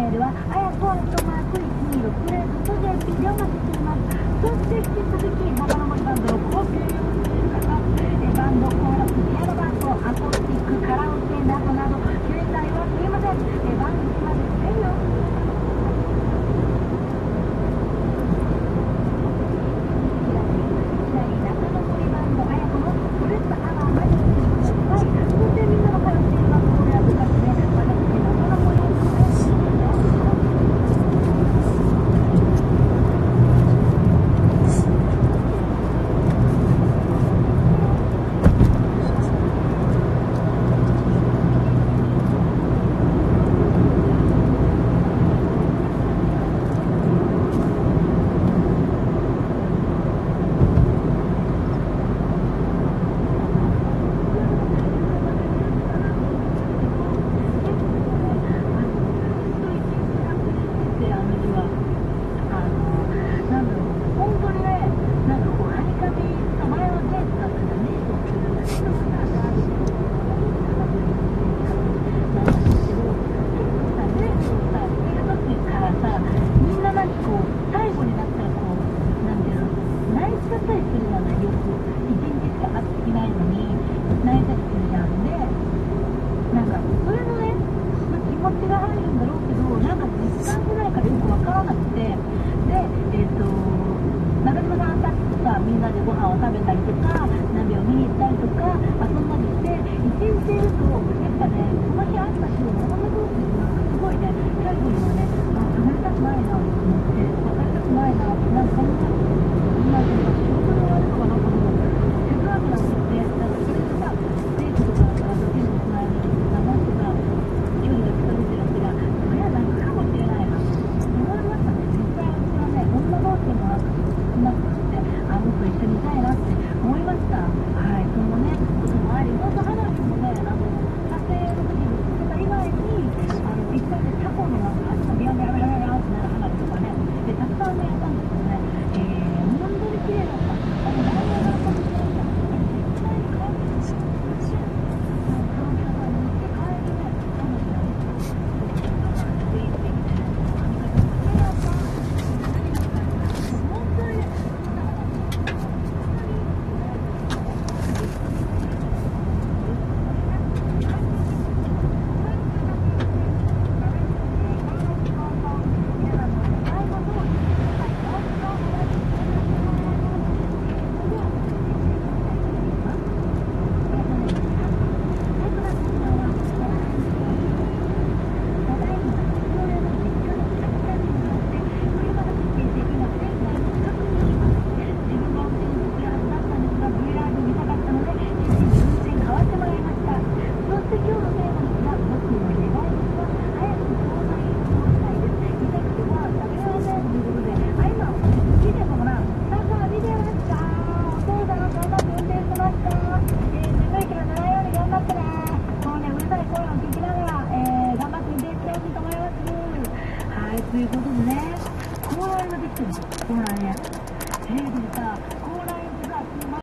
ールはあやこ@126レードと JP でお待ちしています。そして引き続き長野森バンドを高級用意している方、バンドコーラス、ピアノバンド、アコースティック、カラオケなどなど携帯はすいません。番組までせよ。みんなでご飯を食べたりとか、鍋を見に行ったりとか、そんなにして、一日いると、やっぱね、その日あった日のものすごくすごいね、最後にはね、離れたくないなと思って、別れたくないなって、なんかそんな、今でも仕事で終わるのかなと思う。手伝わなくて、なんかそれでさ、デートとか手につないで、なんとか距離が近づいてるわけが、それはなんかかもしれないなと思いましたね。実際私はね、女同士もなんか少なくて、もっと一緒にいたいなって思いました。はい、そのね、こともあり、もっと話もね、撮影の時にしてた以外に、一回でタコのなんか、ビャンビャンビャンビャンってなる話とかね、で、たくさんね、やったんですけどね、本当に綺麗だった。内容が本当に綺麗だった。絶対に帰ってほしい。その皆さんに行って帰りね、そうですよ。ということでね、コーラルができてるんですよ、コーラルね。テレビでさ、